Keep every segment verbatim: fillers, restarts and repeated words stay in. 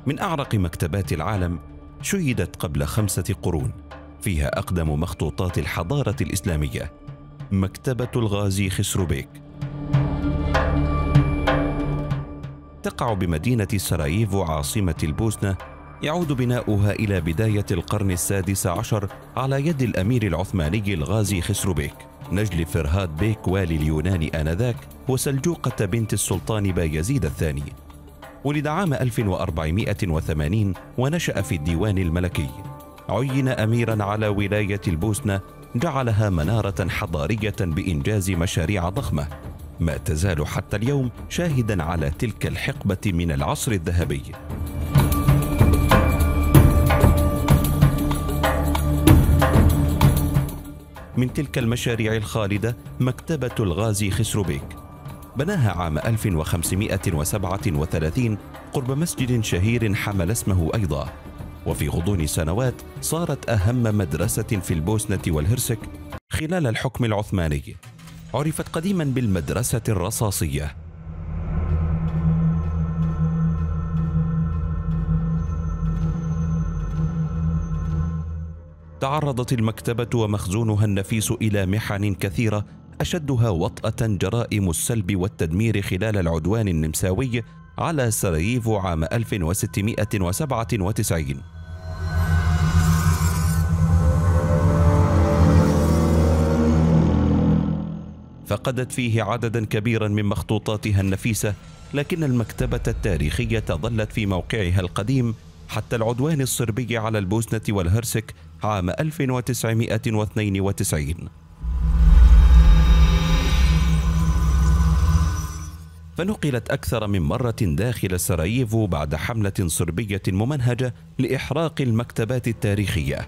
من أعرق مكتبات العالم، شيدت قبل خمسة قرون، فيها أقدم مخطوطات الحضارة الإسلامية، مكتبة الغازي خسرو بيك. تقع بمدينة سراييفو عاصمة البوسنة. يعود بناؤها إلى بداية القرن السادس عشر على يد الأمير العثماني الغازي خسرو بيك، نجل فرهاد بيك والي اليونان آنذاك، وسلجوقة بنت السلطان بايزيد الثاني. ولد عام ألف وأربعمائة وثمانين ونشأ في الديوان الملكي. عين أميرا على ولاية البوسنة، جعلها منارة حضارية بإنجاز مشاريع ضخمة، ما تزال حتى اليوم شاهدا على تلك الحقبة من العصر الذهبي. من تلك المشاريع الخالدة مكتبة الغازي خسرو بيك. بناها عام ألف وخمسمائة وسبعة وثلاثين قرب مسجد شهير حمل اسمه أيضا، وفي غضون سنوات صارت أهم مدرسة في البوسنة والهرسك خلال الحكم العثماني. عرفت قديما بالمدرسة الرصاصية. تعرضت المكتبة ومخزونها النفيس إلى محن كثيرة، أشدها وطأة جرائم السلب والتدمير خلال العدوان النمساوي على سراييفو عام ألف وستمائة وسبعة وتسعين. فقدت فيه عددا كبيرا من مخطوطاتها النفيسة، لكن المكتبة التاريخية ظلت في موقعها القديم حتى العدوان الصربي على البوسنة والهرسك عام ألف وتسعمائة واثنين وتسعين. فنقلت أكثر من مرة داخل سراييفو بعد حملة صربية ممنهجة لإحراق المكتبات التاريخية.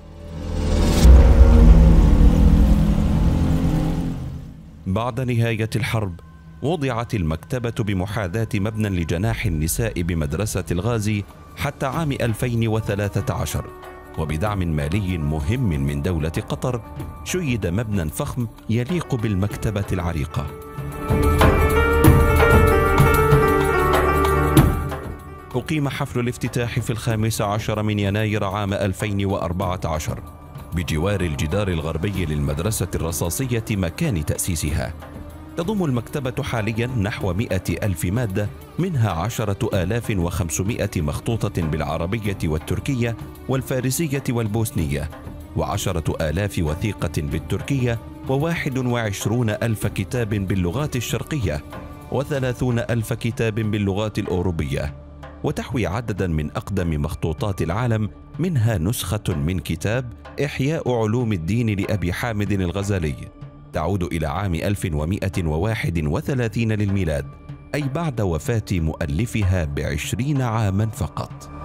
بعد نهاية الحرب وضعت المكتبة بمحاذاة مبنى لجناح النساء بمدرسة الغازي حتى عام ألفين وثلاثة عشر، وبدعم مالي مهم من دولة قطر شيد مبنى فخم يليق بالمكتبة العريقة. أقيم حفل الافتتاح في الخامس عشر من يناير عام ألفين وأربعة عشر بجوار الجدار الغربي للمدرسة الرصاصية مكان تأسيسها. تضم المكتبة حاليا نحو مئة ألف مادة، منها عشرة آلاف وخمسمائة مخطوطة بالعربية والتركية والفارسية والبوسنية، وعشرة آلاف وثيقة بالتركية، وواحد وعشرون ألف كتاب باللغات الشرقية، وثلاثون ألف كتاب باللغات الأوروبية. وتحوي عددا من أقدم مخطوطات العالم، منها نسخة من كتاب إحياء علوم الدين لأبي حامد الغزالي، تعود إلى عام ألف ومائة وواحد وثلاثين للميلاد، أي بعد وفاة مؤلفها بعشرين عاما فقط.